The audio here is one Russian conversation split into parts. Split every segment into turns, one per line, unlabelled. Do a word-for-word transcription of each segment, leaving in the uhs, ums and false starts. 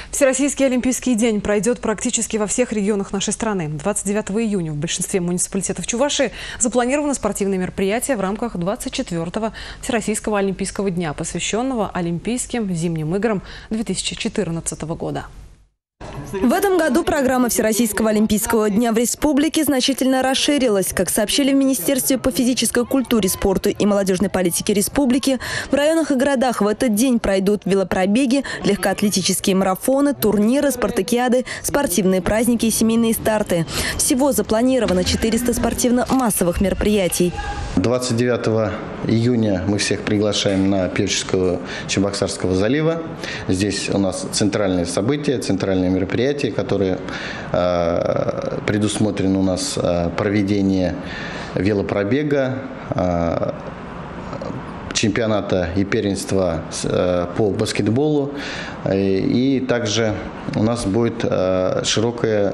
Всероссийский олимпийский день пройдет практически во всех регионах нашей страны. двадцать девятого июня в большинстве муниципалитетов Чувашии запланировано спортивное мероприятие в рамках двадцать четвёртого Всероссийского олимпийского дня, посвященного Олимпийским зимним играм две тысячи четырнадцатого года.
В этом году программа Всероссийского олимпийского дня в республике значительно расширилась. Как сообщили в Министерстве по физической культуре, спорту и молодежной политике республики, в районах и городах в этот день пройдут велопробеги, легкоатлетические марафоны, турниры, спартакиады, спортивные праздники и семейные старты. Всего запланировано четыреста спортивно-массовых мероприятий.
двадцать девятого июня мы всех приглашаем на Певческого Чебоксарского залива. Здесь у нас центральные события, центральные мероприятия, которые э, предусмотрены у нас э, проведение велопробега, э, чемпионата и первенства э, по баскетболу. И также у нас будет э, широкое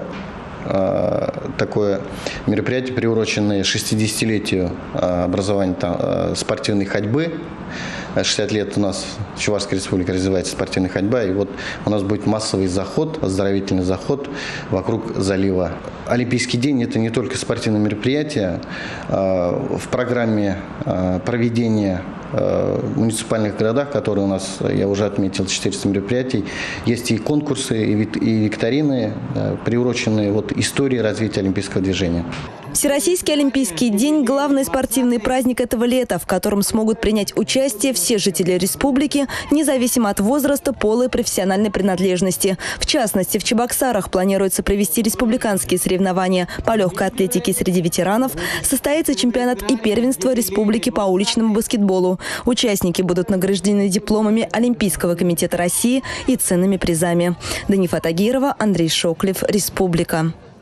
такое мероприятие, приуроченное шестидесятилетию образования там, спортивной ходьбы. шестьдесят лет у нас в Чувашской республике развивается спортивная ходьба. И вот у нас будет массовый заход, оздоровительный заход вокруг залива. Олимпийский день – это не только спортивное мероприятие. В программе проведения в муниципальных городах, которые у нас, я уже отметил, четыреста мероприятий, есть и конкурсы, и викторины, приуроченные вот истории развития олимпийского движения.
Всероссийский олимпийский день – главный спортивный праздник этого лета, в котором смогут принять участие все жители республики, независимо от возраста, пола и профессиональной принадлежности. В частности, в Чебоксарах планируется провести республиканские соревнования по легкой атлетике среди ветеранов, состоится чемпионат и первенство республики по уличному баскетболу. Участники будут награждены дипломами Олимпийского комитета России и ценными призами. Данифа Тагирова, Андрей Шоклев, Республика.